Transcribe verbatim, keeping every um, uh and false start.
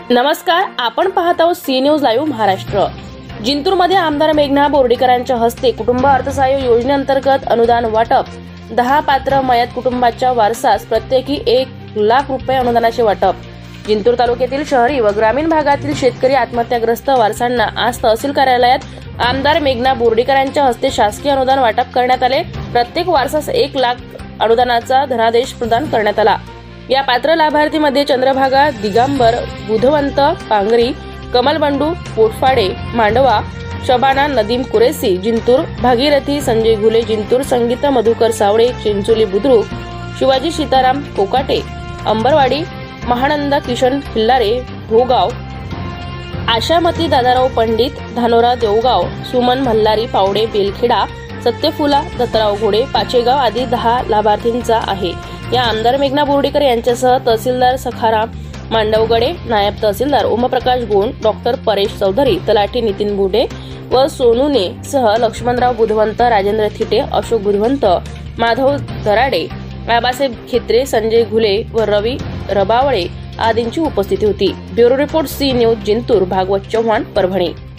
नमस्कार, आपण पाहत आहोत सी न्यूज लाईव्ह महाराष्ट्र। जिंतूरमध्ये आमदार मेघना बोर्डीकरांच्या हस्ते कुटुंब अर्थसहाय्य योजनेअंतर्गत अनुदान वाटप। दहा पात्र मयत कुटुंबाच्या वारसास प्रत्येकी एक लाख रुपये अनुदानाचे वाटप। जिंतूर तालुक्यातील शहरी व ग्रामीण भागातील शेतकरी आत्महत्याग्रस्त वारसांना आज तहसील कार्यालयात आमदार मेघना बोर्डीकरांच्या हस्ते शासकीय अनुदान वाटप करण्यात आले। प्रत्येक वारसास एक लाख अनुदानाचा धनादेश प्रदान करण्यात आला। या पात्र लाभार्थीमध्ये चंद्रभागा दिगंबर बुधवंत पांगरी, कमल बंडू पोटफाडे मांडवा, शबाना नदीम कुरेसी जिंतूर, भागीरथी संजय घुले जिंतूर, संगीता मधुकर सावळे चिंचोली बुद्रुक, शिवाजी सीताराम कोकाटे अंबरवाडी, महानंदा किशन खिल्लारे भोगाव, आशामती दादाराव पंडित धानोरा देवगाव, सुमन मल्हारी पावडे बेलखेडा, सत्यफुला दत्तराव घोडे पाचेगाव आदी दहा लाभार्थींचा आहे। या आमदार मेघना बोर्डीकर यांच्यासह तहसीलदार सखाराम मांडवगडे, नायब तहसीलदार ओमप्रकाश गोंड, डॉक्टर परेश चौधरी, तलाठी नितीन बुडे व सोनूने सह लक्ष्मणराव बुधवंत, राजेंद्र थिटे, अशोक बुधवंत, माधव दराडे, आबासाहेब खेत्रे, संजय घुले व रवी रबावळे आदींची उपस्थिती होती। Bureau report C news Jintur, Bhagwat Chavan, Parbhani.